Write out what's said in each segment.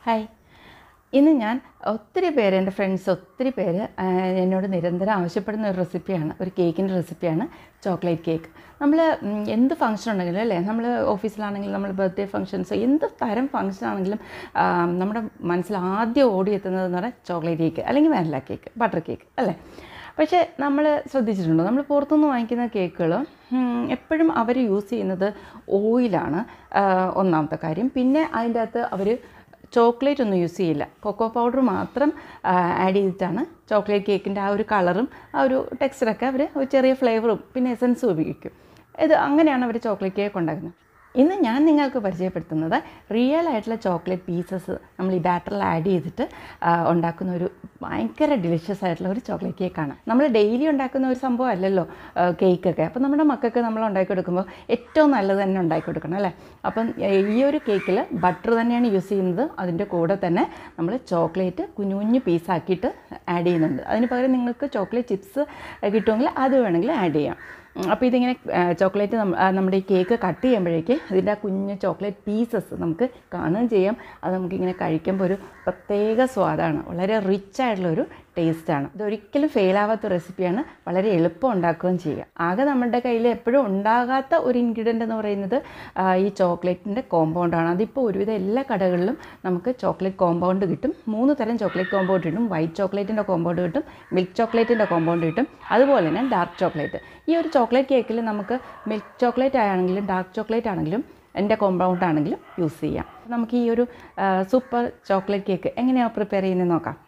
Hi. ഇന്ന് ഞാൻ ഒത്തിരി പേര് എൻ്റെ ഫ്രണ്ട്സ് ഒത്തിരി പേര് എന്നോട് നിരന്തരം ആവശ്യപ്പെടുന്ന ഒരു റെസിപ്പിയാണ്, ഒരു കേക്കിൻ്റെ റെസിപ്പിയാണ് ചോക്ലേറ്റ് കേക്ക്. നമ്മൾ എന്ത് ഫംഗ്ഷൻ ഉണ്ടെങ്കിലും അല്ലേ, നമ്മൾ ഓഫീസിലാണെങ്കിലും നമ്മൾ ബർത്ത്ഡേ ഫംഗ്ഷൻസ് എന്ത് തരം ഫംഗ്ഷൻ ആണെങ്കിലും നമ്മുടെ മനസ്സിൽ ആദ്യം ഓടിയെത്തുന്നതെന്ന് പറഞ്ഞാൽ ചോക്ലേറ്റ് കേക്ക് അല്ലെങ്കിൽ വാനില കേക്ക്, ബട്ടർ കേക്ക് അല്ലേ. പക്ഷേ നമ്മൾ ശ്രദ്ധിച്ചിട്ടുണ്ടോ, നമ്മൾ പുറത്തുനിന്ന് വാങ്ങിക്കുന്ന കേക്കുകൾ എപ്പോഴും അവർ യൂസ് ചെയ്യുന്നത് ഓയിലാണ് ഒന്നാമത്തെ കാര്യം. പിന്നെ അതിൻ്റെ അകത്ത് അവർ ചോക്ലേറ്റ് ഒന്നും യൂസ് ചെയ്യില്ല, കൊക്കോ പൗഡർ മാത്രം ആഡ് ചെയ്തിട്ടാണ് ചോക്ലേറ്റ് കേക്കിൻ്റെ ആ ഒരു കളറും ആ ഒരു ടെക്സ്ചറൊക്കെ അവർ ഒരു ചെറിയ ഫ്ലേവറും പിന്നെ എസൻസും ഉപയോഗിക്കും. അങ്ങനെയാണ് അവർ ചോക്ലേറ്റ് കേക്ക് ഉണ്ടാക്കുന്നത്. ഇന്ന് ഞാൻ നിങ്ങൾക്ക് പരിചയപ്പെടുത്തുന്നത് റിയൽ ആയിട്ടുള്ള ചോക്ലേറ്റ് പീസസ് നമ്മൾ ഈ ബാറ്ററിൽ ആഡ് ചെയ്തിട്ട് ഉണ്ടാക്കുന്ന ഒരു ഭയങ്കര ഡിലിഷ്യസ് ആയിട്ടുള്ള ഒരു ചോക്ലേറ്റ് കേക്കാണ്. നമ്മൾ ഡെയിലി ഉണ്ടാക്കുന്ന ഒരു സംഭവം അല്ലല്ലോ കേക്കൊക്കെ. അപ്പോൾ നമ്മുടെ മക്കൾക്ക് നമ്മൾ ഉണ്ടാക്കി കൊടുക്കുമ്പോൾ ഏറ്റവും നല്ലത് തന്നെ ഉണ്ടാക്കി കൊടുക്കണം അല്ലേ. അപ്പം ഈ ഒരു കേക്കിൽ ബട്ടർ തന്നെയാണ് യൂസ് ചെയ്യുന്നത്. അതിൻ്റെ കൂടെ തന്നെ നമ്മൾ ചോക്ലേറ്റ് കുഞ്ഞു കുഞ്ഞു പീസാക്കിയിട്ട് ആഡ് ചെയ്യുന്നുണ്ട്. അതിന് പകരം നിങ്ങൾക്ക് ചോക്ലേറ്റ് ചിപ്സ് കിട്ടുമെങ്കിൽ അത് വേണമെങ്കിൽ ആഡ് ചെയ്യാം. അപ്പോൾ ഇതിങ്ങനെ ചോക്ലേറ്റ് നമ്മുടെ ഈ കേക്ക് കട്ട് ചെയ്യുമ്പോഴേക്ക് ഇതിൻ്റെ ആ കുഞ്ഞ് ചോക്ലേറ്റ് പീസസ് നമുക്ക് കാണുകയും ചെയ്യാം. അത് നമുക്കിങ്ങനെ കഴിക്കുമ്പോൾ ഒരു പ്രത്യേക സ്വാദാണ്, വളരെ റിച്ച് ആയിട്ടുള്ളൊരു ടേസ്റ്റാണ്. ഇതൊരിക്കലും ഫെയിലാവാത്ത റെസിപ്പിയാണ്, വളരെ എളുപ്പം ഉണ്ടാക്കുകയും ചെയ്യുക. ആകെ നമ്മുടെ കയ്യിൽ എപ്പോഴും ഉണ്ടാകാത്ത ഒരു ഇൻഗ്രീഡിയൻ്റ് എന്ന് പറയുന്നത് ഈ ചോക്ലേറ്റിൻ്റെ കോമ്പൗണ്ടാണ്. അതിപ്പോൾ ഒരുവിധം എല്ലാ കടകളിലും നമുക്ക് ചോക്ലേറ്റ് കോമ്പൗണ്ട് കിട്ടും. 3 തരം ചോക്ലേറ്റ് കോമ്പൗണ്ട് കിട്ടും. വൈറ്റ് ചോക്ലേറ്റിൻ്റെ കോമ്പൗണ്ട് കിട്ടും, മിൽക്ക് ചോക്ലേറ്റിൻ്റെ കോമ്പൗണ്ട് കിട്ടും, അതുപോലെ തന്നെ ഡാർക്ക് ചോക്ലേറ്റ്. ഈ ഒരു ചോക്ലേറ്റ് കേക്കിൽ നമുക്ക് മിൽക്ക് ചോക്ലേറ്റ് ആണെങ്കിലും ഡാർക്ക് ചോക്ലേറ്റ് ആണെങ്കിലും എൻ്റെ കോമ്പൗണ്ട് ആണെങ്കിലും യൂസ് ചെയ്യാം. നമുക്ക് ഈ ഒരു സൂപ്പർ ചോക്ലേറ്റ് കേക്ക് എങ്ങനെയാണ് പ്രിപ്പയർ ചെയ്യുന്നത് നോക്കാം.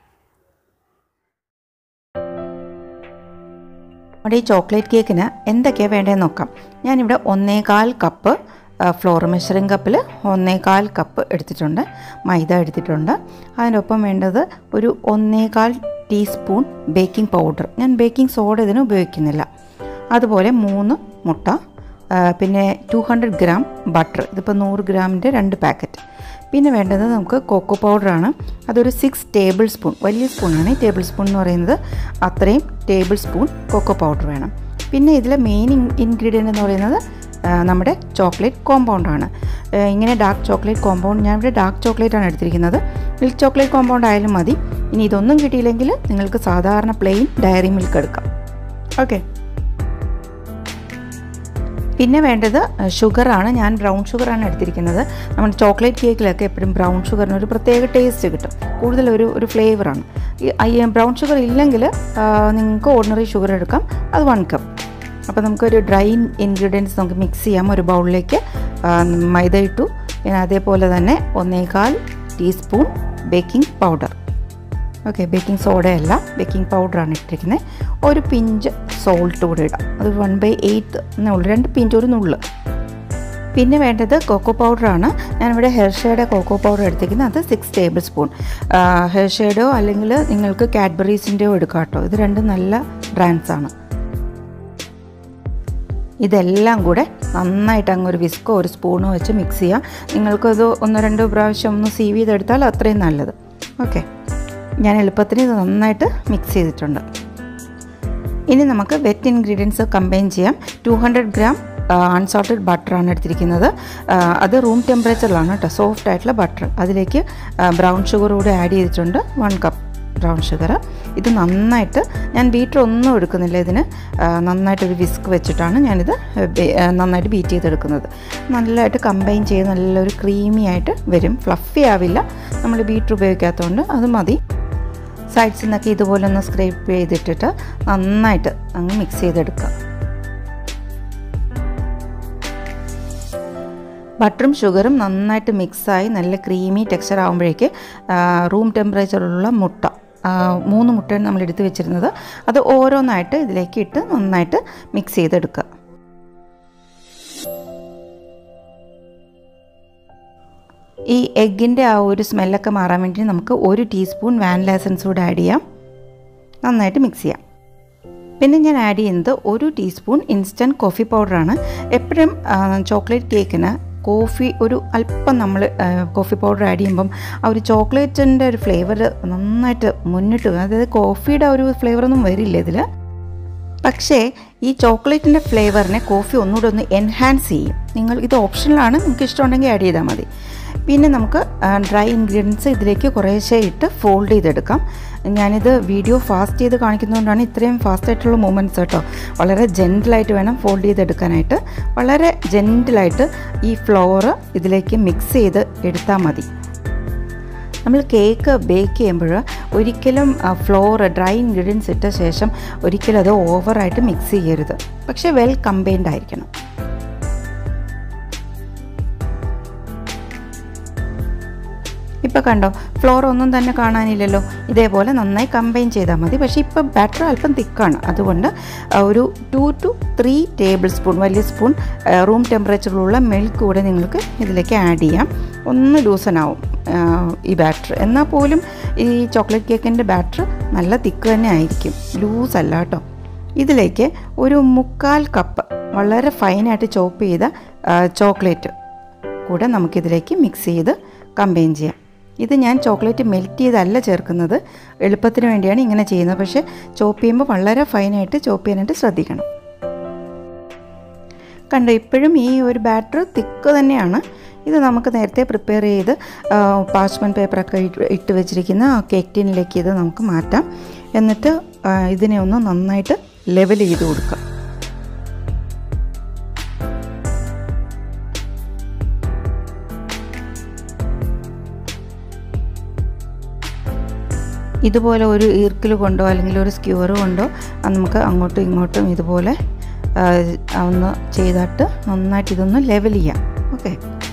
നമ്മുടെ ഈ ചോക്ലേറ്റ് കേക്കിന് എന്തൊക്കെയാണ് വേണ്ടതെന്ന് നോക്കാം. ഞാനിവിടെ 1/4 കപ്പ് ഫ്ലോർ മെഷറിംഗ് കപ്പിൽ 1/4 കപ്പ് എടുത്തിട്ടുണ്ട്, മൈദ എടുത്തിട്ടുണ്ട്. അതിനൊപ്പം വേണ്ടത് ഒരു 1/4 ടീസ്പൂൺ ബേക്കിംഗ് പൗഡർ. ഞാൻ ബേക്കിംഗ് സോഡ ഇതിന് ഉപയോഗിക്കുന്നില്ല. അതുപോലെ 3 മുട്ട, പിന്നെ 200 ഗ്രാം ബട്ടർ. ഇതിപ്പോൾ 100 ഗ്രാമിൻ്റെ 2 പാക്കറ്റ്. പിന്നെ വേണ്ടത് നമുക്ക് കൊക്കോ പൗഡറാണ്. അതൊരു 6 ടേബിൾ സ്പൂൺ, വലിയ സ്പൂണാണ് ഈ ടേബിൾ സ്പൂൺ എന്ന് പറയുന്നത്. അത്രയും ടേബിൾ സ്പൂൺ കൊക്കോ പൗഡർ വേണം. പിന്നെ ഇതിലെ മെയിൻ ഇൻഗ്രീഡിയൻ്റ് എന്ന് പറയുന്നത് നമ്മുടെ ചോക്ലേറ്റ് കോമ്പൗണ്ടാണ്. ഇങ്ങനെ ഡാർക്ക് ചോക്ലേറ്റ് കോമ്പൗണ്ട്, ഞാനിവിടെ ഡാർക്ക് ചോക്ലേറ്റാണ് എടുത്തിരിക്കുന്നത്. മിൽക്ക് ചോക്ലേറ്റ് കോമ്പൗണ്ട് ആയാലും മതി. ഇനി ഇതൊന്നും കിട്ടിയില്ലെങ്കിൽ നിങ്ങൾക്ക് സാധാരണ പ്ലെയിൻ ഡയറി മിൽക്ക് എടുക്കാം. ഓക്കെ. പിന്നെ വേണ്ടത് ഷുഗറാണ്. ഞാൻ ബ്രൗൺ ഷുഗറാണ് എടുത്തിരിക്കുന്നത്. നമ്മുടെ ചോക്ലേറ്റ് കേക്കിലൊക്കെ എപ്പോഴും ബ്രൗൺ ഷുഗറിന് ഒരു പ്രത്യേക ടേസ്റ്റ് കിട്ടും, കൂടുതൽ ഒരു ഫ്ലേവറാണ്. ഈ ബ്രൗൺ ഷുഗർ ഇല്ലെങ്കിൽ നിങ്ങൾക്ക് ഓർഡിനറി ഷുഗർ എടുക്കാം. അത് 1 കപ്പ്. അപ്പോൾ നമുക്കൊരു ഡ്രൈ ഇൻഗ്രീഡിയൻസ് നമുക്ക് മിക്സ് ചെയ്യാം. ഒരു ബൗളിലേക്ക് മൈദ ഇട്ടു. പിന്നെ അതേപോലെ തന്നെ 1/4 teaspoon baking powder. Okay, baking സോഡയല്ല, ബേക്കിംഗ് പൗഡറാണ് ഇട്ടിരിക്കുന്നത്. ഒരു പിഞ്ച് സോൾട്ട് കൂടെ ഇടാം. അത് 1/8 എന്നുള്ളൂ, 2 പിഞ്ച്, ഒരു നുള്ള്. പിന്നെ വേണ്ടത് കൊക്കോ പൗഡറാണ്. ഞാനിവിടെ ഹെർഷയുടെ കൊക്കോ പൗഡർ എടുത്തിരിക്കുന്നത്. അത് 6 ടേബിൾ സ്പൂൺ. ഹെർഷയുടെയോ അല്ലെങ്കിൽ നിങ്ങൾക്ക് കാഡ്ബറീസിൻ്റെയോ എടുക്കാം കേട്ടോ. ഇത് രണ്ടും നല്ല ബ്രാൻഡ്സാണ്. ഇതെല്ലാം കൂടെ നന്നായിട്ട് അങ്ങ് ഒരു വിസ്കോ ഒരു സ്പൂണോ വെച്ച് മിക്സ് ചെയ്യാം. നിങ്ങൾക്കത് 1-2 പ്രാവശ്യം ഒന്ന് സീവ് ചെയ്തെടുത്താൽ അത്രയും നല്ലത്. ഓക്കെ, ഞാൻ എളുപ്പത്തിന് ഇത് നന്നായിട്ട് മിക്സ് ചെയ്തിട്ടുണ്ട്. ഇനി നമുക്ക് വെറ്റ് ഇൻഗ്രീഡിയൻസ് കമ്പൈൻ ചെയ്യാം. 200 ഗ്രാം അൺസോൾട്ടഡ് ബട്ടറാണ് എടുത്തിരിക്കുന്നത്. അത് റൂം ടെമ്പറേച്ചറിലാണ് കേട്ടോ, സോഫ്റ്റ് ആയിട്ടുള്ള ബട്ടർ. അതിലേക്ക് ബ്രൗൺ ഷുഗർ കൂടെ ആഡ് ചെയ്തിട്ടുണ്ട്, 1 കപ്പ് ബ്രൗൺ ഷുഗർ. ഇത് നന്നായിട്ട്, ഞാൻ ബീറ്റർ ഒന്നും എടുക്കുന്നില്ല ഇതിന്, നന്നായിട്ടൊരു വിസ്ക് വെച്ചിട്ടാണ് ഞാനിത് നന്നായിട്ട് ബീറ്റ് ചെയ്തെടുക്കുന്നത്. നല്ലതായിട്ട് കമ്പൈൻ ചെയ്ത് നല്ലൊരു ക്രീമി ആയിട്ട് വരും. ഫ്ലഫി ആവില്ല, നമ്മൾ ബീറ്റർ ഉപയോഗിക്കാത്തതുകൊണ്ട് അത് മതി. സൈഡ്സിൽ നിന്നൊക്കെ ഇതുപോലെ ഒന്ന് സ്ക്രേപ്പ് ചെയ്തിട്ടിട്ട് നന്നായിട്ട് അങ്ങ് മിക്സ് ചെയ്തെടുക്കുക. ബട്ടറും ഷുഗറും നന്നായിട്ട് മിക്സായി നല്ല ക്രീമി ടെക്സ്ചർ ആകുമ്പോഴേക്ക് റൂം ടെമ്പറേച്ചറിലുള്ള മുട്ട, 3 മുട്ടയാണ് നമ്മൾ എടുത്ത് വെച്ചിരുന്നത്. അത് ഓരോന്നായിട്ട് ഇതിലേക്ക് ഇട്ട് നന്നായിട്ട് മിക്സ് ചെയ്തെടുക്കുക. ഈ എഗ്ഗിൻ്റെ ആ ഒരു സ്മെല്ലൊക്കെ മാറാൻ വേണ്ടി നമുക്ക് 1 ടീസ്പൂൺ വാനില എസൻസ് കൂടെ ആഡ് ചെയ്യാം. നന്നായിട്ട് മിക്സ് ചെയ്യാം. പിന്നെ ഞാൻ ആഡ് ചെയ്യുന്നത് 1 ടീസ്പൂൺ ഇൻസ്റ്റൻറ്റ് കോഫി പൗഡറാണ്. എപ്പോഴും ചോക്ലേറ്റ് കേക്കിന് കോഫി ഒരു അല്പം നമ്മൾ കോഫി പൗഡർ ആഡ് ചെയ്യുമ്പം ആ ഒരു ചോക്ലേറ്റിൻ്റെ ഒരു ഫ്ലേവർ നന്നായിട്ട് മുന്നിട്ട് വരും. അതായത് കോഫിയുടെ ഒരു ഫ്ലേവറൊന്നും വരില്ല ഇതിൽ. പക്ഷേ ഈ ചോക്ലേറ്റിൻ്റെ ഫ്ലേവറിനെ കോഫി ഒന്നുകൂടെ ഒന്ന് എൻഹാൻസ് ചെയ്യും. ഇത് ഓപ്ഷനിലാണ്, നിങ്ങൾക്ക് ഇഷ്ടമുണ്ടെങ്കിൽ ആഡ് ചെയ്താൽ മതി. പിന്നെ നമുക്ക് ഡ്രൈ ഇൻഗ്രീഡിയൻസ് ഇതിലേക്ക് കുറേശ്ശെ ഇട്ട് ഫോൾഡ് ചെയ്തെടുക്കാം. ഞാനിത് വീഡിയോ ഫാസ്റ്റ് ചെയ്ത് കാണിക്കുന്നതുകൊണ്ടാണ് ഇത്രയും ഫാസ്റ്റായിട്ടുള്ള മൂവ്മെൻറ്റ്സ് കേട്ടോ. വളരെ ജെൻറ്റിലായിട്ട് വേണം ഫോൾഡ് ചെയ്തെടുക്കാനായിട്ട്. വളരെ ജെൻറ്റിലായിട്ട് ഈ ഫ്ലോർ ഇതിലേക്ക് മിക്സ് ചെയ്ത് എടുത്താൽ മതി. നമ്മൾ കേക്ക് ബേക്ക് ചെയ്യുമ്പോൾ ഒരിക്കലും ഫ്ലോർ ഡ്രൈ ഇൻഗ്രീഡിയൻസ് ഇട്ട ശേഷം ഒരിക്കലും അത് ഓവറായിട്ട് മിക്സ് ചെയ്യരുത്. പക്ഷേ വെൽ കമ്പൈൻഡ് ആയിരിക്കണം. ഇപ്പോൾ കണ്ടോ, ഫ്ലോർ ഒന്നും തന്നെ കാണാനില്ലല്ലോ. ഇതേപോലെ നന്നായി കമ്പൈൻ ചെയ്താൽ മതി. പക്ഷേ ഇപ്പോൾ ബാറ്റർ അല്പം തിക്കാണ്. അതുകൊണ്ട് ഒരു 2 to 3 ടേബിൾ സ്പൂൺ വലിയ സ്പൂൺ റൂം ടെമ്പറേച്ചറിലുള്ള മിൽക്ക് കൂടെ നിങ്ങൾക്ക് ഇതിലേക്ക് ആഡ് ചെയ്യാം. ഒന്ന് ലൂസനാവും ഈ ബാറ്റർ. എന്നാൽ പോലും ഈ ചോക്ലേറ്റ് കേക്കിൻ്റെ ബാറ്റർ നല്ല തിക്ക് തന്നെ ആയിരിക്കും, ലൂസല്ല കേട്ടോ. ഇതിലേക്ക് ഒരു 1/4 കപ്പ് വളരെ ഫൈനായിട്ട് ചോപ്പ് ചെയ്ത ചോക്ലേറ്റ് കൂടെ നമുക്കിതിലേക്ക് മിക്സ് ചെയ്ത് കമ്പൈൻ ചെയ്യാം. ഇത് ഞാൻ ചോക്ലേറ്റ് മെൽറ്റ് ചെയ്തല്ല ചേർക്കുന്നത്, എളുപ്പത്തിന് വേണ്ടിയാണ് ഇങ്ങനെ ചെയ്യുന്നത്. പക്ഷേ ചോപ്പ് ചെയ്യുമ്പോൾ വളരെ ഫൈനായിട്ട് ചോപ്പ് ചെയ്യാനായിട്ട് ശ്രദ്ധിക്കണം. കണ്ടോ, ഇപ്പോഴും ഈ ഒരു ബാറ്റർ തിക്ക് തന്നെയാണ്. ഇത് നമുക്ക് നേരത്തെ പ്രിപ്പയർ ചെയ്ത് പാർച്ച്മെൻറ്റ് പേപ്പറൊക്കെ ഇട്ട് വെച്ചിരിക്കുന്ന കേക്ക് ടിന്നിലേക്ക് ഇത് നമുക്ക് മാറ്റാം. എന്നിട്ട് ഇതിനെ ഒന്ന് നന്നായിട്ട് ലെവൽ ചെയ്ത് കൊടുക്കാം. ഇതുപോലെ ഒരു ഈർക്കിൽ കൊണ്ടോ അല്ലെങ്കിൽ ഒരു സ്ക്യൂർ കൊണ്ടോ നമുക്ക് അങ്ങോട്ടും ഇങ്ങോട്ടും ഇതുപോലെ ഒന്ന് ചെയ്തിട്ട് നന്നായിട്ട് ഇതൊന്ന് ലെവൽ ചെയ്യാം. ഓക്കെ,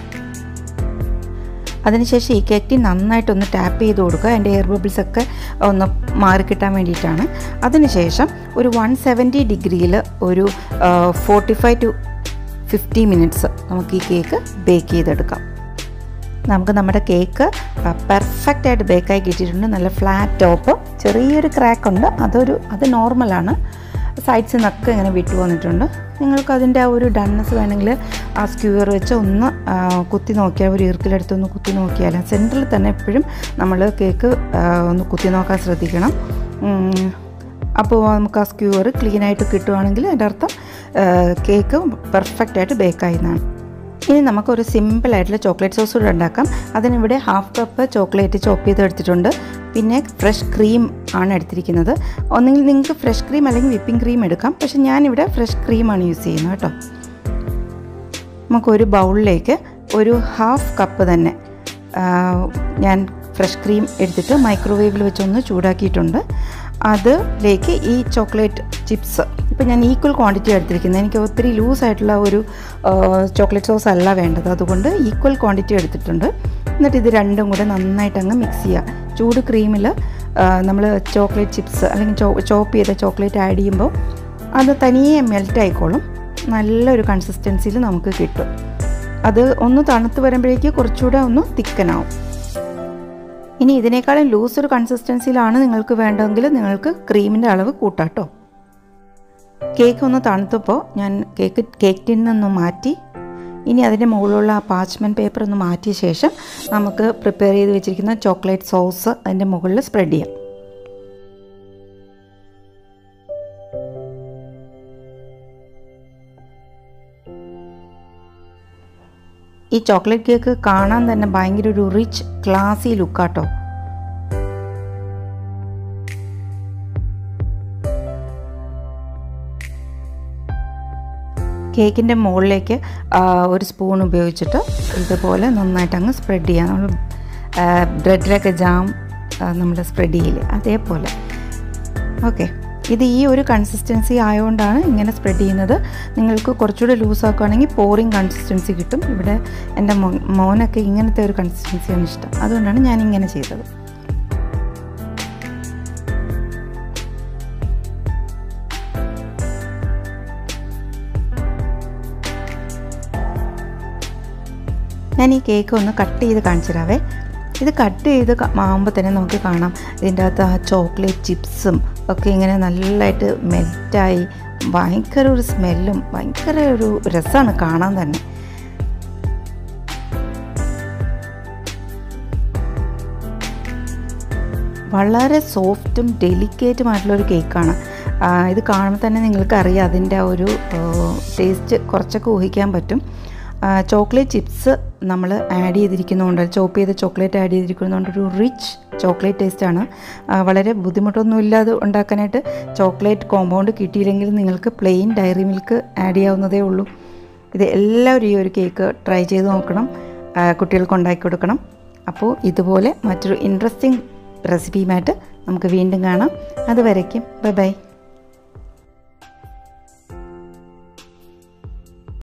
അതിനുശേഷം ഈ കേക്ക് നന്നായിട്ടൊന്ന് ടാപ്പ് ചെയ്ത് കൊടുക്കുക. അതിൻ്റെ എയർ ബബിൾസൊക്കെ ഒന്ന് മാറിക്കിട്ടാൻ വേണ്ടിയിട്ടാണ്. അതിനുശേഷം ഒരു 170 ഡിഗ്രിയിൽ ഒരു 45 to 50 മിനിറ്റ്സ് നമുക്ക് ഈ കേക്ക് ബേക്ക് ചെയ്തെടുക്കാം. നമുക്ക് നമ്മുടെ കേക്ക് പെർഫെക്റ്റായിട്ട് ബേക്കായി കിട്ടിയിട്ടുണ്ട്. നല്ല ഫ്ലാറ്റ് ടോപ്പ്, ചെറിയൊരു ക്രാക്കുണ്ട്, അത് നോർമലാണ്. സൈഡ്സിൽ നിന്നൊക്കെ ഇങ്ങനെ വിട്ടു വന്നിട്ടുണ്ട്. നിങ്ങൾക്ക് അതിൻ്റെ ആ ഒരു ഡൺനെസ് വേണമെങ്കിൽ ആ സ്ക്യൂർ വെച്ച് ഒന്ന് കുത്തി നോക്കിയാൽ, ഒരു ഈർക്കിലെടുത്തൊന്ന് കുത്തി നോക്കിയാൽ, സെൻറ്ററിൽ തന്നെ എപ്പോഴും നമ്മൾ കേക്ക് ഒന്ന് കുത്തി നോക്കാൻ ശ്രദ്ധിക്കണം. അപ്പോൾ നമുക്ക് ആ സ്ക്യൂർ ക്ലീനായിട്ട് കിട്ടുവാണെങ്കിൽ അതിൻ്റെ അർത്ഥം കേക്ക് പെർഫെക്റ്റായിട്ട് ബേക്കായി എന്നാണ്. ഇനി നമുക്കൊരു സിമ്പിളായിട്ടുള്ള ചോക്ലേറ്റ് സോസ് കൂടെ ഉണ്ടാക്കാം. അതിനിവിടെ 1/2 കപ്പ് ചോക്ലേറ്റ് ചോപ്പ് ചെയ്തെടുത്തിട്ടുണ്ട്. പിന്നെ ഫ്രഷ് ക്രീം ആണ് എടുത്തിരിക്കുന്നത്. ഒന്നെങ്കിൽ നിങ്ങൾക്ക് ഫ്രഷ് ക്രീം അല്ലെങ്കിൽ വിപ്പിംഗ് ക്രീം എടുക്കാം. പക്ഷേ ഞാനിവിടെ ഫ്രഷ് ക്രീമാണ് യൂസ് ചെയ്യുന്നത് കേട്ടോ. നമുക്കൊരു ബൗളിലേക്ക് ഒരു 1/2 കപ്പ് തന്നെ ഞാൻ ഫ്രഷ് ക്രീം എടുത്തിട്ട് മൈക്രോവേവിൽ വെച്ചൊന്ന് ചൂടാക്കിയിട്ടുണ്ട്. അതിലേക്ക് ഈ ചോക്ലേറ്റ് ചിപ്സ്, ഇപ്പോൾ ഞാൻ ഈക്വൽ ക്വാണ്ടിറ്റി എടുത്തിരിക്കുന്നത്. എനിക്ക് ഒത്തിരി ലൂസായിട്ടുള്ള ഒരു ചോക്ലേറ്റ് സോസ് അല്ല വേണ്ടത്, അതുകൊണ്ട് ഈക്വൽ ക്വാണ്ടിറ്റി എടുത്തിട്ടുണ്ട്. എന്നിട്ട് ഇത് രണ്ടും കൂടെ നന്നായിട്ട് അങ്ങ് മിക്സ് ചെയ്യുക. ചൂട് ക്രീമിൽ നമ്മൾ ചോക്ലേറ്റ് ചിപ്സ് അല്ലെങ്കിൽ ചോപ്പ് ചെയ്ത ചോക്ലേറ്റ് ആഡ് ചെയ്യുമ്പോൾ അത് തനിയെ മെൽറ്റ് ആയിക്കോളും. നല്ലൊരു കൺസിസ്റ്റൻസിയിൽ നമുക്ക് കിട്ടും. അത് ഒന്ന് തണുത്ത് വരുമ്പോഴേക്ക് കുറച്ചുകൂടെ ഒന്ന് തിക്കനാവും. ഇനി ഇതിനേക്കാളും ലൂസൊരു കൺസിസ്റ്റൻസിയിലാണ് നിങ്ങൾക്ക് വേണ്ടതെങ്കിൽ നിങ്ങൾക്ക് ക്രീമിൻ്റെ അളവ് കൂട്ടാട്ടോ. കേക്ക് ഒന്ന് തണുത്തപ്പോൾ ഞാൻ കേക്ക് ടിന്നിൽ നിന്ന് മാറ്റി. ഇനി അതിൻ്റെ മുകളിലുള്ള ആ പാർച്ച്മെൻറ്റ് പേപ്പർ ഒന്ന് മാറ്റിയ ശേഷം നമുക്ക് പ്രിപ്പയർ ചെയ്ത് വെച്ചിരിക്കുന്ന ചോക്ലേറ്റ് സോസ് അതിൻ്റെ മുകളിൽ സ്പ്രെഡ് ചെയ്യാം. ഈ ചോക്ലേറ്റ് കേക്ക് കാണാൻ തന്നെ ഭയങ്കര ഒരു റിച്ച് ക്ലാസി ലുക്കാട്ടോ. കേക്കിൻ്റെ മുകളിലേക്ക് ഒരു സ്പൂൺ ഉപയോഗിച്ചിട്ട് ഇതുപോലെ നന്നായിട്ട് അങ്ങ് സ്പ്രെഡ് ചെയ്യാം. നമ്മൾ ബ്രെഡിലൊക്കെ ജാം നമ്മൾ സ്പ്രെഡ് ചെയ്യില്ലേ, അതേപോലെ. ഓക്കെ, ഇത് ഈ ഒരു കൺസിസ്റ്റൻസി ആയതുകൊണ്ടാണ് ഇങ്ങനെ സ്പ്രെഡ് ചെയ്യുന്നത്. നിങ്ങൾക്ക് കുറച്ചുകൂടെ ലൂസാക്കുകയാണെങ്കിൽ പോറിങ് കൺസിസ്റ്റൻസി കിട്ടും. ഇവിടെ എൻ്റെ മോനൊക്കെ ഇങ്ങനത്തെ ഒരു കൺസിസ്റ്റൻസിയാണ് ഇഷ്ടം, അതുകൊണ്ടാണ് ഞാനിങ്ങനെ ചെയ്തത്. ഞാൻ ഈ കേക്ക് ഒന്ന് കട്ട് ചെയ്ത് കാണിച്ചു തരാവേ. ഇത് കട്ട് ചെയ്ത് ആകുമ്പോൾ തന്നെ നമുക്ക് കാണാം ഇതിൻ്റെ അകത്ത് ആ ചോക്ലേറ്റ് ചിപ്സും ഒക്കെ ഇങ്ങനെ നല്ലതായിട്ട് മെൽറ്റായി ഭയങ്കര ഒരു സ്മെല്ലും ഭയങ്കര ഒരു രസമാണ് കാണാൻ തന്നെ. വളരെ സോഫ്റ്റും ഡെലിക്കേറ്റുമായിട്ടുള്ളൊരു കേക്കാണ്. ഇത് കാണുമ്പോൾ തന്നെ നിങ്ങൾക്കറിയാം അതിൻ്റെ ആ ഒരു ടേസ്റ്റ് കുറച്ചൊക്കെ ഊഹിക്കാൻ പറ്റും. ചോക്ലേറ്റ് ചിപ്സ് നമ്മൾ ആഡ് ചെയ്തിരിക്കുന്നതുകൊണ്ട്, ചോപ്പ് ചെയ്ത് ചോക്ലേറ്റ് ആഡ് ചെയ്തിരിക്കുന്നതുകൊണ്ട് ഒരു റിച്ച് ചോക്ലേറ്റ് ടേസ്റ്റാണ്. വളരെ ബുദ്ധിമുട്ടൊന്നുമില്ലാതെ ഉണ്ടാക്കാനായിട്ട്. ചോക്ലേറ്റ് കോമ്പൗണ്ട് കിട്ടിയില്ലെങ്കിൽ നിങ്ങൾക്ക് പ്ലെയിൻ ഡയറി മിൽക്ക് ആഡ് ചെയ്യാവുന്നതേ ഉള്ളൂ. ഇത് എല്ലാവരും ഈ ഒരു കേക്ക് ട്രൈ ചെയ്ത് നോക്കണം, കുട്ടികൾക്ക് ഉണ്ടാക്കി കൊടുക്കണം. അപ്പോൾ ഇതുപോലെ മറ്റൊരു ഇൻട്രസ്റ്റിംഗ് റെസിപ്പിയുമായിട്ട് നമുക്ക് വീണ്ടും കാണാം. അതുവരയ്ക്കും ബൈ ബൈ.